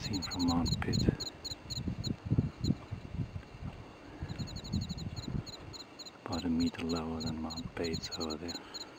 seen from Mount Pitt. About a meter lower than Mount Bates over there.